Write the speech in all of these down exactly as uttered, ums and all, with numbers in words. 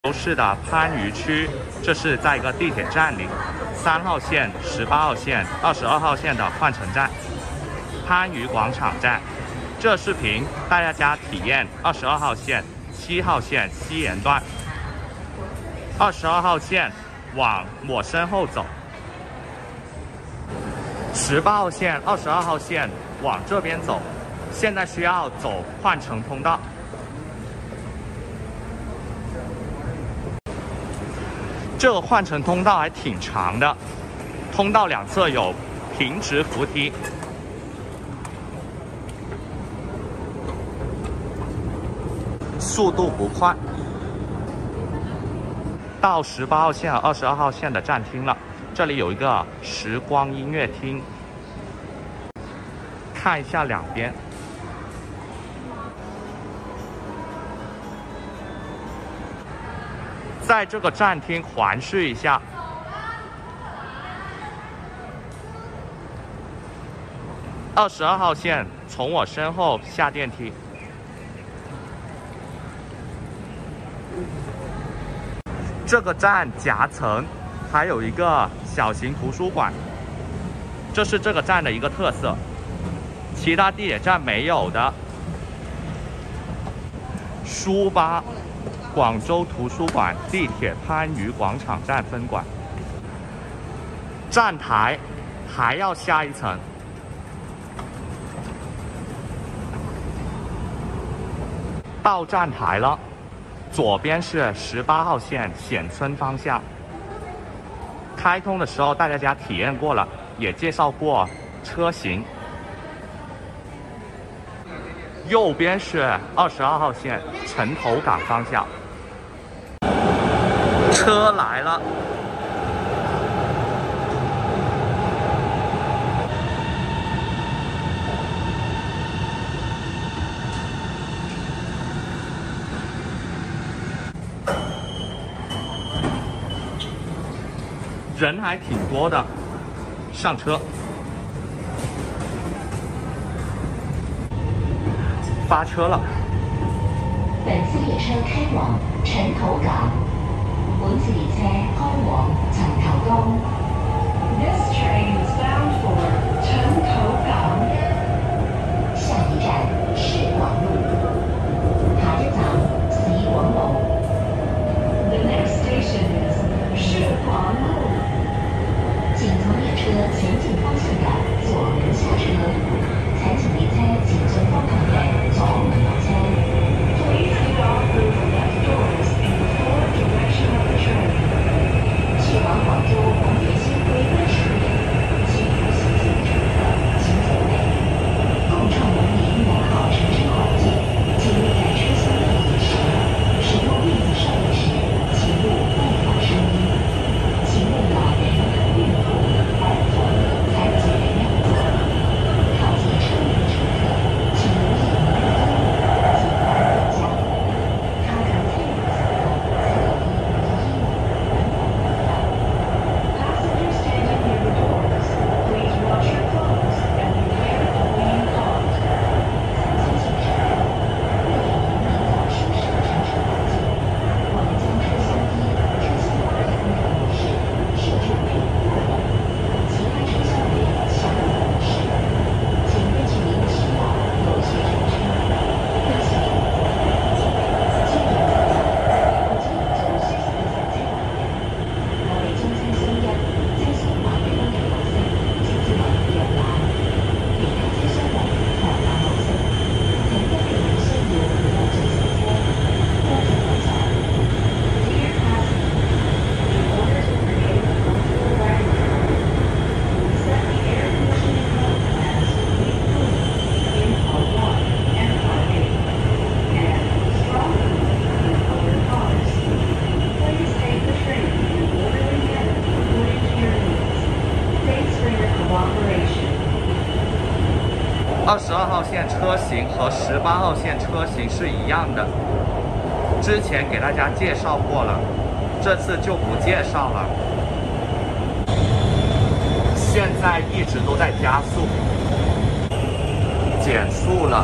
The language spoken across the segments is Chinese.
州市的番禺区，这是在一个地铁站里，三号线、十八号线、二十二号线的换乘站，番禺广场站。这视频带大家体验二十二号线、七号线西延段。二十二号线往我身后走，十八号线、二十二号线往这边走。现在需要走换乘通道。这个换乘通道还挺长的，通道两侧有平直扶梯。速度不快。到十八号线和二十二号线的站厅了，这里有一个时光音乐厅，看一下两边。在这个站厅环视一下，二十二号线从我身后下电梯。这个站夹层还有一个小型图书馆，这是这个站的一个特色，其他地铁站没有的。书吧。广州图书馆地铁番禺广场站分馆，站台还要下一层。到站台了，左边是十八号线显村方向。开通的时候带大家体验过了，也介绍过车型。右边是二十二号线城头港方向。车来了，人还挺多的，上车，发车了。 本次列车开往城头港。本次列車開往陳頭崗。This train is bound for 陳頭港。下一站市廣路。下一站市廣路。The next station is 市廣路。請從列車前進方向的左門下車。請請列車前進方向嘅左門落車。Please get off the left doors in the forward direction of the train. 去往廣州廣鐵新規分時點，請不幸進乘客請走位。共創文明良好乘車環境，請勿在車廂內飲食。使用電子設備時，請勿模仿聲音。請勿老人、孕婦、兒童、殘疾人讓座。靠近車內的乘客，請留意門的燈及門的架。他可參與此後，才有一一一。Passengers standing near the doors, please watch your clothes and beware of being caught. 三千请乘客，为了营造舒适的乘车环境，我们将车厢衣、车厢袜的工作模式设置为不动，其他车厢为相应模式。请根据您的需要有序乘车。对不起，请配合司机您操作，不仅要求需要的小心。我哋將餐箱一、餐箱還俾我哋綠色，直接為入欄。其他車廂為黃藍綠色。請根據您需要右轉上車，多謝關照。Dear passengers, in order to create a comfortable environment, we set the air conditioning mode as weak cooling in part one and part eight, and strong cooling in other parts. Please take the train in an orderly manner according to your needs. Thanks for your cooperation. 二十二号线车型和十八号线车型是一样的，之前给大家介绍过了，这次就不介绍了。现在一直都在加速，减速了。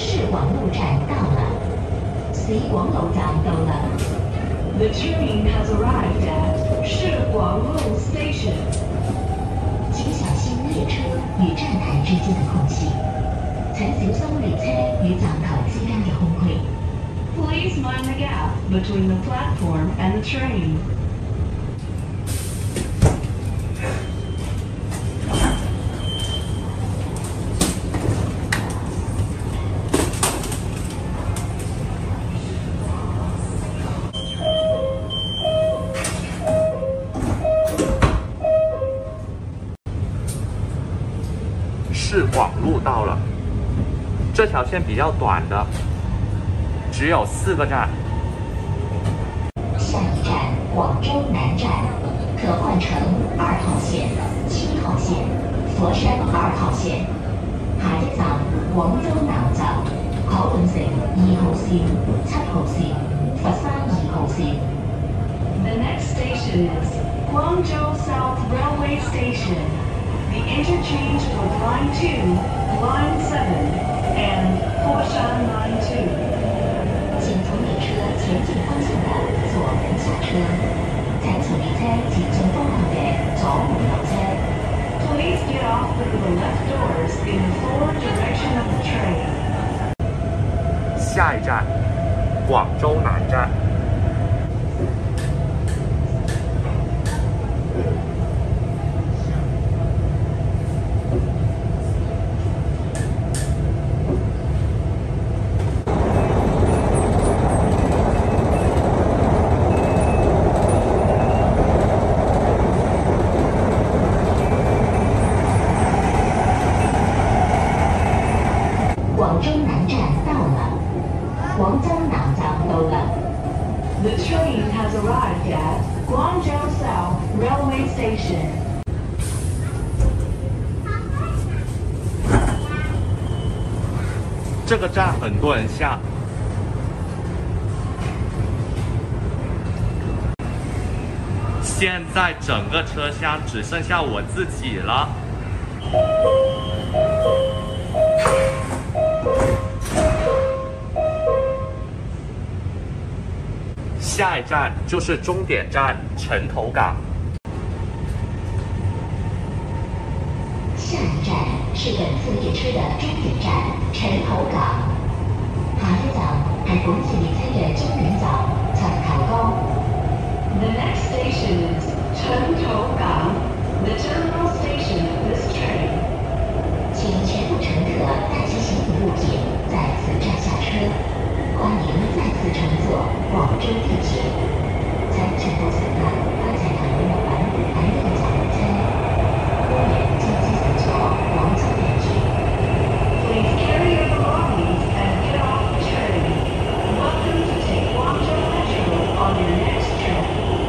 市广路站到了，市广路站到了。The train has arrived at 市广路 station。請小心列車與站台之間嘅空隙，請小心列車與站台之間嘅空隙。Please mind the gap between the platform and the train。 市广路到了，这条线比较短的，只有四个站。 下一站广州南站，可换乘二號線、七號線、佛山二號線。下一站廣州南站，可換乘二號線、七號線、佛山二號線。The next station is Guangzhou South Railway Station. The interchange for Line two, Line seven, and Foshan Line two. 請從列車前進方向的左門下車，請從列車前進方向的左門落車。Please get off through the left doors in the forward direction of the train. 下一站，广州南站。 廣州南站到了，廣州南站到了。The train has arrived at Guangzhou South Railway Station. 这个站很多人下。现在整个车厢只剩下我自己了。下一站就是终点站城头港。 下一站是本次列車的終點站城頭港。下一站係本次列車嘅終點站陳頭崗。The next station is 城頭港 the terminal station of this train. 請全部乘客帶齊行李物品，在此站下車。歡迎再次乘坐廣州地鐵。請全部乘客帶齊行李物品喺呢個站落車。歡迎再次乘坐廣州地鐵。Please carry your belongings and get off the train. Welcome to take Guangzhou Metro on your next trip.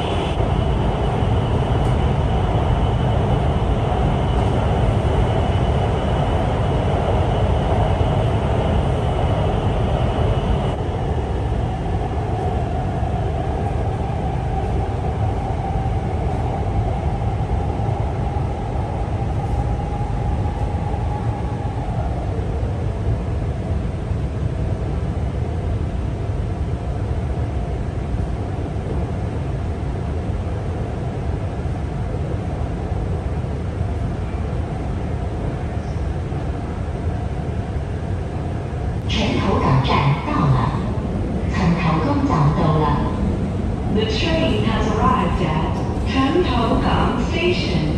城頭港站到了，陳頭崗站到了。The train has arrived at 城頭港 Station.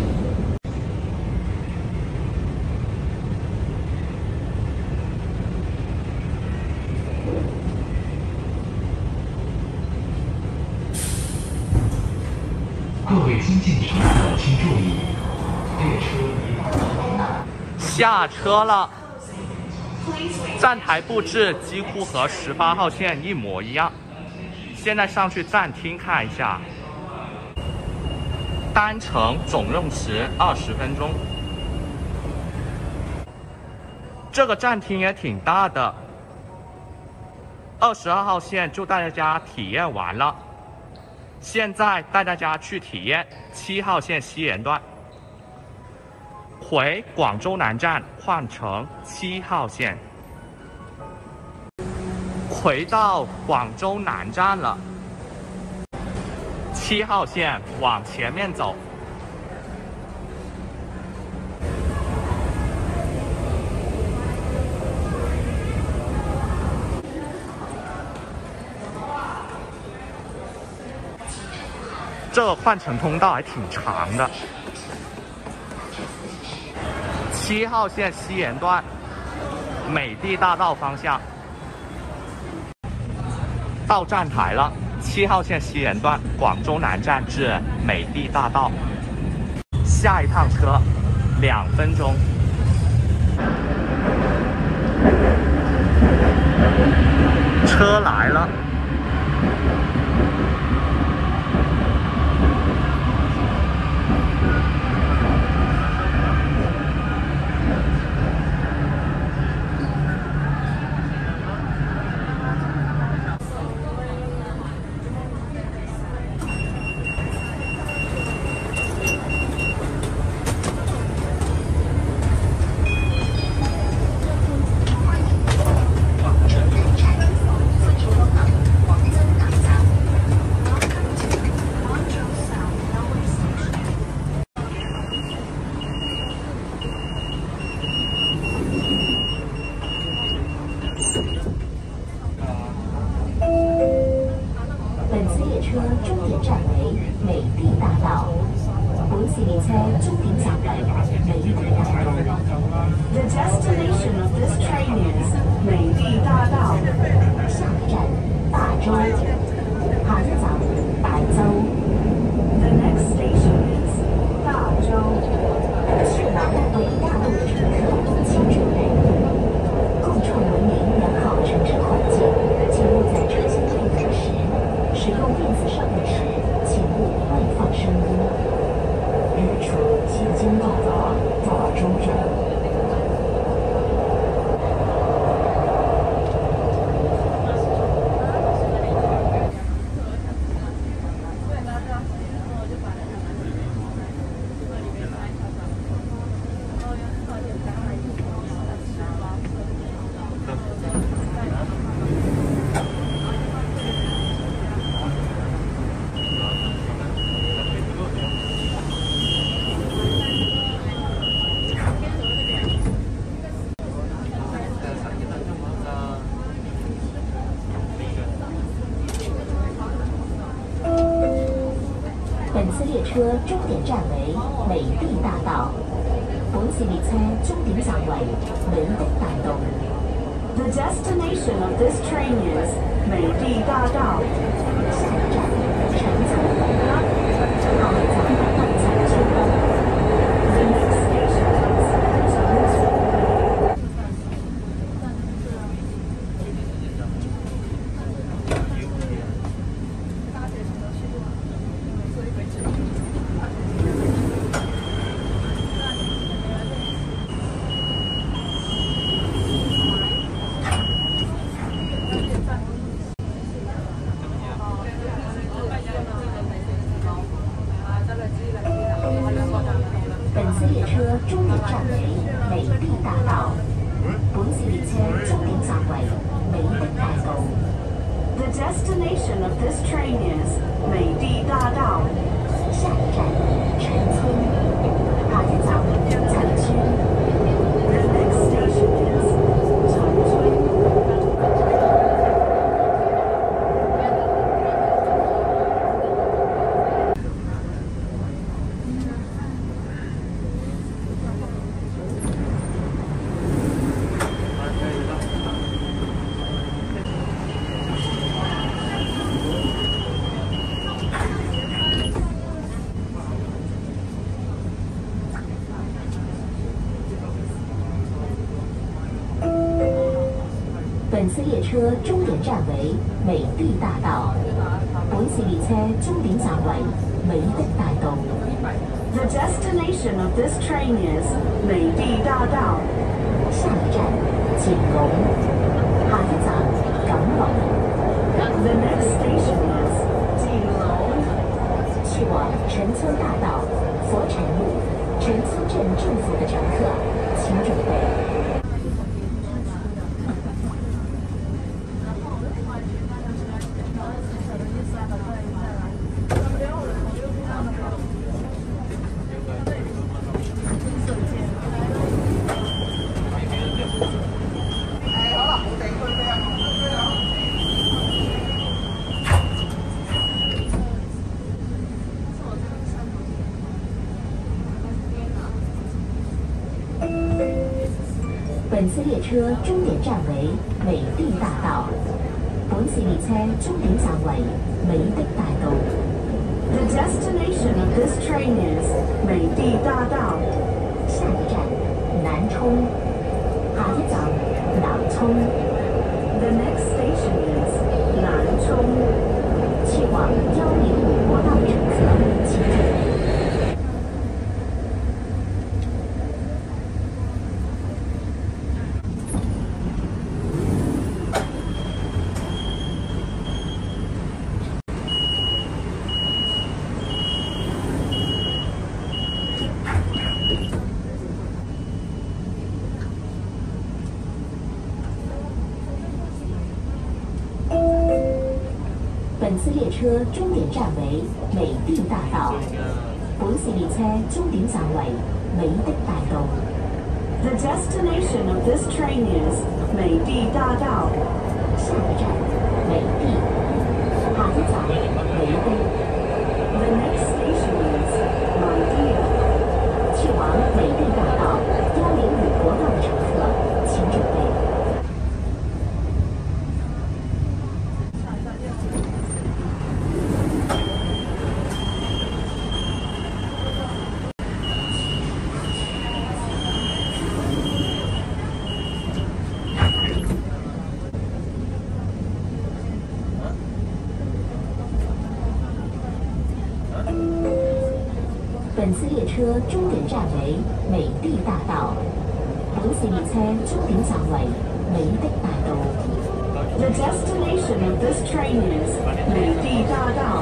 各位经进乘客请注意，列車已到站。 下車了。站台布置几乎和十八號線一模一樣。现在上去站厅看一下，单程总用时二十分钟。这个站厅也挺大的。二十二號線就带大家体验完了，现在带大家去体验七號線西延段。回广州南站换乘七號線。 回到广州南站了。七号线往前面走。这个换乘通道还挺长的。七号线西延段，美的大道方向。到站台了，七号线西延段广州南站至美的大道。下一趟车，两分钟。车来了。 The destination of this train is 美的大道。下一站大洲，下一站大洲。The next station is 大洲。去往美大道的乘客请准备。共创文明良好乘车环境，请勿在车厢配合时使用电子设备时，请勿外放声音。列车即将到达大洲站。本次列车终点站为美的大道。本次列車終點站為美的大道。The destination of this train is 美的大道。下一站陳倉北，下一站萬才區。The next station is 陳倉。本次列車終點站為美的大道。本次列車終點站為美的大道。The destination of this train is 美的大道。下一站陳村，下一站陳村。The next station is 陳村。本次列車終點站為美的大道。本次列車終點站為美的大道。The destination of this train is 美的大道。下一站景龍，下一站錦龍。The next station is 景龍。去往陳村大道、佛城路、陳村鎮政府的乘客，請準備。 本次列车终点站为美的大道。本次列車終點站為美的大道。The destination of this train is 美的大道。下一站南充。下一站南充。The next station is 南充。去往幺零五国道的乘客，请准备。本次列車終點站為美的大道。本次列車終點站為美的大道。The destination of this train is 美的大道。下一站美的，下一站美的。The next station is 美的。去往美的大道幺零五國道的乘客，請準備。本次列車終點站為美的大道。本次列車終點站為美的大道。The destination of this train is 美的大道。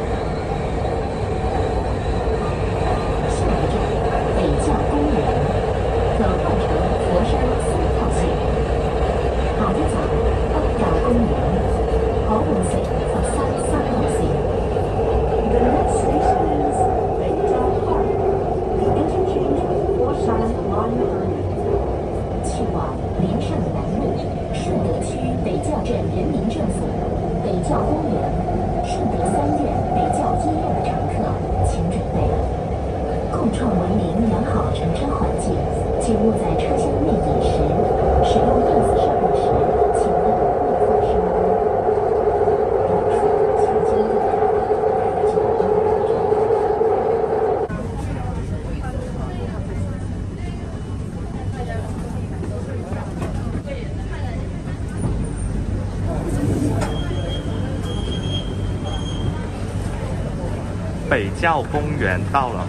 下一站北窖公園，可換乘佛山三號線。下一站北窖公園，可換乘佛山三號線。The next station is 北窖 Park. The interchange with 佛山 Line 去往林上南路顺德区北窖镇人民政府、北窖公园、顺德三院北窖医院的乘客，请准备。共创文明良好乘车环境，请勿在车厢内饮食。使用电子设备时，请勿播放声音。如此，请经过九一。 北窖公园到了。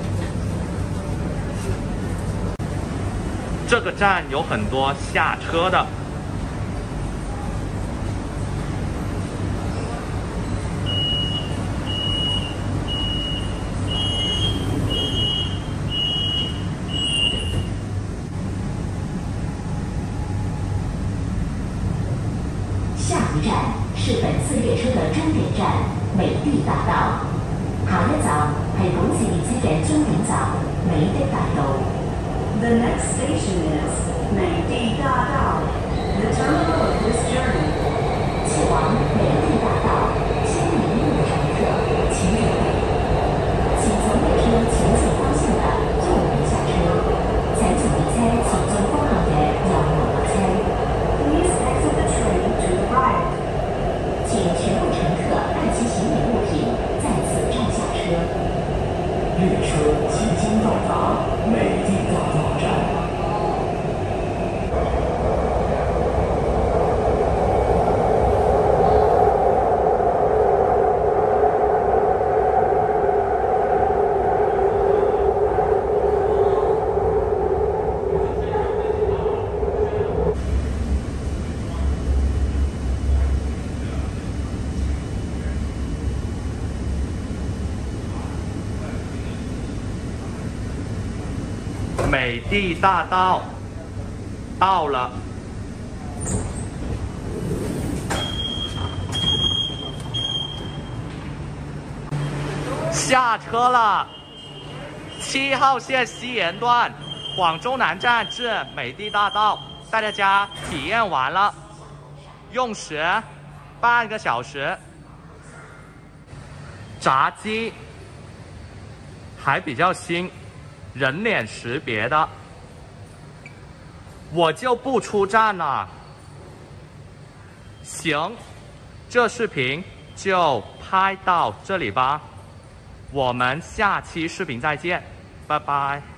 这个站有很多下车的。 下一站是本次列車的終點站美的大道。下一站係本次列車嘅終點站美的大道。The next station is 美的大道。The terminal of this journey 去往美的大道新民路的乘客，請準備。請從列車前進方向的右邊下車。請從列車前進方向嘅右門落車。Please exit the train to the right. 請全部乘客按其行李物品在此站下車。列車即將到達美的大道站。 美的大道到了。下车了。七号线西延段广州南站至美的大道，大家体验完了，用时半个小时。闸机还比较新，人脸识别的。 我就不出站了。行，这视频就拍到这里吧，我们下期视频再见，拜拜。